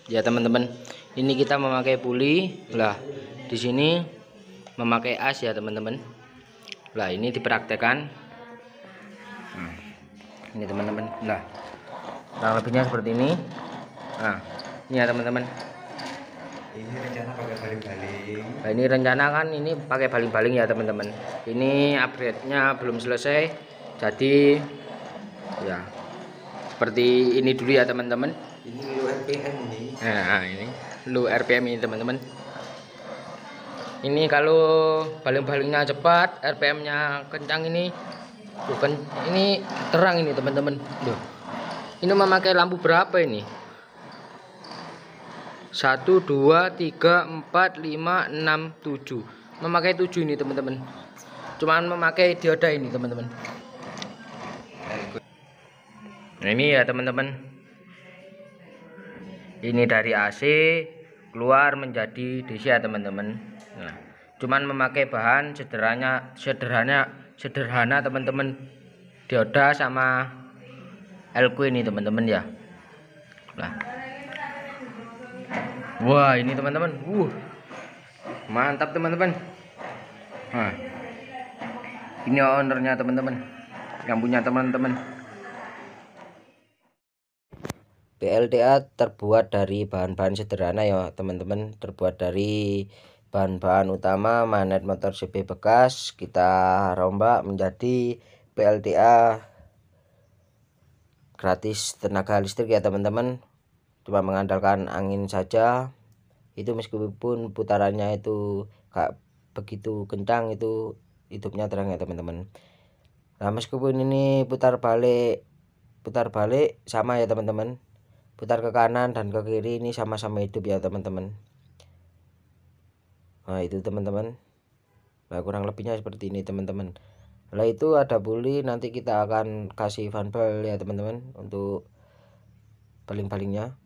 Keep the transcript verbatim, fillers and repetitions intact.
Ya teman-teman, ini kita memakai puli lah. Di sini memakai as ya teman-teman. Lah ini dipraktekkan. Nah, ini teman-teman. Lah, kurang lebihnya seperti ini. Nah, ini ya teman-teman. Ini rencana pakai baling-baling. Nah, ini rencana kan ini pakai baling-baling ya teman-teman. Ini upgrade-nya belum selesai. Jadi ya seperti ini dulu ya teman-teman. Ini low R P M ini. Nah, ini low R P M ini teman-teman. Ini kalau baling-balingnya cepat, R P M-nya kencang ini bukan ini terang ini teman-teman. Loh. Ini memakai lampu berapa ini? satu dua tiga empat lima enam tujuh. Memakai tujuh ini teman-teman. Cuman memakai dioda ini teman-teman. Nah, ini ya teman-teman. Ini dari A C keluar menjadi D C ya teman-teman. Nah, cuman memakai bahan sederhana sederhana sederhana teman-teman, dioda sama L Q ini teman-teman ya. Nah, wah ini teman-teman, uh mantap teman-teman. Nah, ini ownernya teman-teman, yang punya teman-teman. P L T A terbuat dari bahan-bahan sederhana ya teman-teman, terbuat dari bahan-bahan utama magnet motor C B bekas, kita rombak menjadi P L T A gratis tenaga listrik ya teman-teman, cuma mengandalkan angin saja. Itu meskipun putarannya itu gak begitu kencang, itu hidupnya terang ya teman-teman. Nah, meskipun ini putar balik putar balik sama ya teman-teman, putar ke kanan dan ke kiri ini sama-sama hidup ya teman-teman. Nah itu teman-teman. Nah kurang lebihnya seperti ini teman-teman. Setelah itu ada puli, nanti kita akan kasih fan belt ya teman-teman untuk baling-balingnya.